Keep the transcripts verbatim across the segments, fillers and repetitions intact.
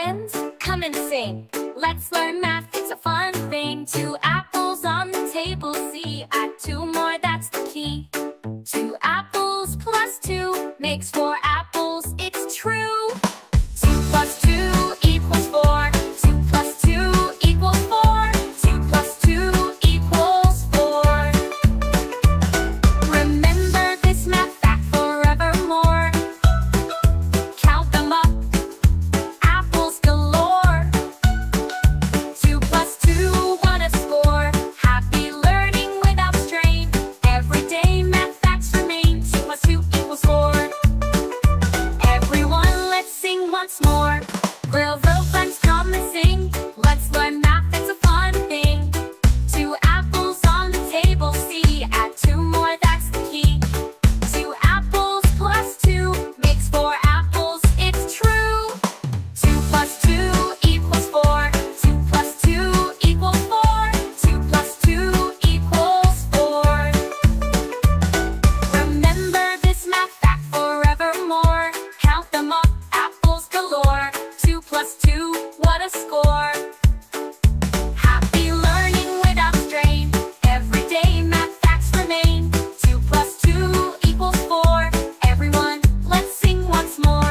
friends, come and sing. Let's learn math, it's a fun thing. Two apples on the table, see. Add two more, that's the key. Two apples plus two makes four apples, it's true. Two plus two equals four. Two plus two equals four. Two plus two equals four. Remember this math fact forevermore. Count them up, apples galore. Two plus two, what a score. Happy learning without strain. Everyday math facts remain. Two plus two equals four. Everyone, let's sing once more. Grill rope, friends, come and sing. Let's learn math, it's a fun thing. Two apples on the table, see. Add two more, that's the key. Two apples plus two makes four apples, it's true. Two plus two equals four. Two plus two equals four. Two plus two equals four. Remember this math fact forevermore. Count them up, apples galore. Two plus two, what a score. Happy learning without strain. Everyday math facts remain. Two plus two equals four. Everyone, let's sing once more.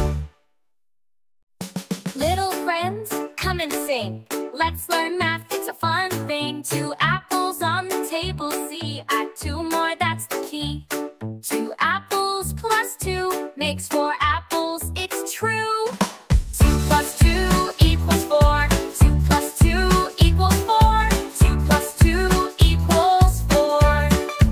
Little friends, come and sing. Let's learn math, it's a fun thing. Two apples on the table, see. Add two more, that's the key. Two apples plus two makes four apples, it's true. Two plus two equals four. Two plus two equals four. Two plus two equals four.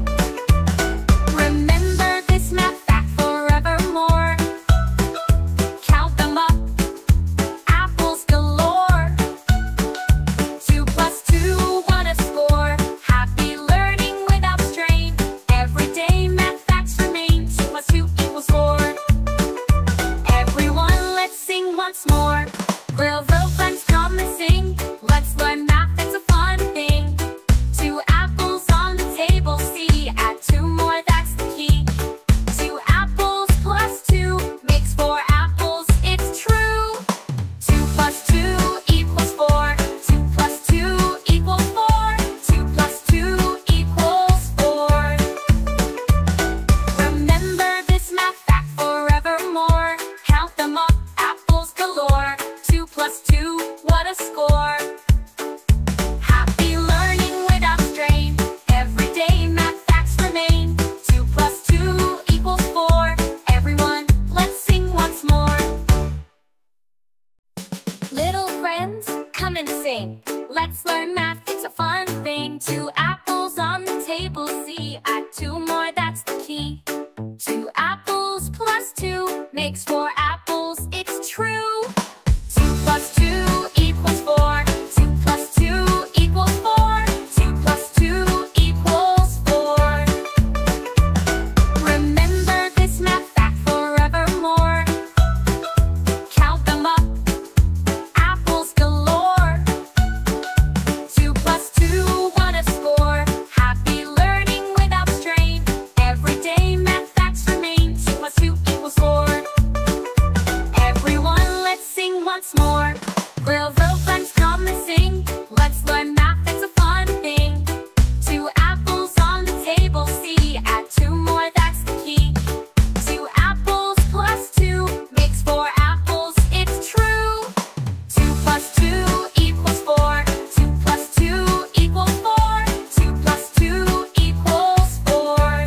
Remember this math fact forevermore. Count them up, apples galore. Two plus two, what a score. Happy learning without strain. Everyday math facts remain. Two plus two equals four. Everyone, let's sing once more. Grill rope, friends, come and sing. Let's learn math, it's a fun thing. Two apples on the table, see. Add two more, that's the key. Two apples plus two makes four apples, it's true. Two plus two equals four. Two plus two equals four. Two plus two equals four. Remember this math fact forevermore. Count them up, apples galore. Two plus two, what a score. Happy learning without strain. Everyday math facts remain. Two plus two equals four. Everyone, let's sing once more. Little friends, come and sing. Let's learn math, it's a fun thing. Two apples on the table, see. Add two more, that's the key. Two apples plus two makes four apples, it's true. Two plus two equals four. Two plus two equals four. Two plus two equals four. Remember this math fact forevermore. Count them up, apples galore. Two plus two, what a score. Happy learning without strain. Everyday math facts remain. Two plus two equals four. Everyone, let's sing once more. Grill rope, friends, come and sing. Let's learn math, it's a fun thing. Two apples on the table, see. Add two more, that's the key. Two apples plus two makes four apples, it's true. Two plus two equals four. Two plus two equals four. Two plus two equals four.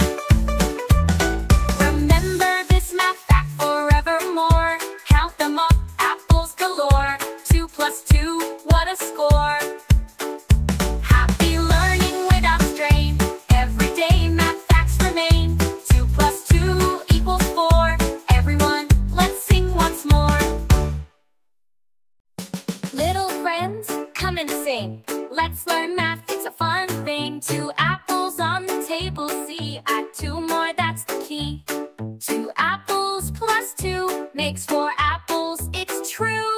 Remember this math fact forevermore. Count them up, apples galore. Two plus two, what a score. Happy learning without strain. Everyday math facts remain. Two plus two equals four. Everyone, let's sing once more. Little friends, come and sing. Let's learn math, it's a fun thing. Two apples on the table, see. Add two more, that's the key. Two apples plus two makes four apples, it's true.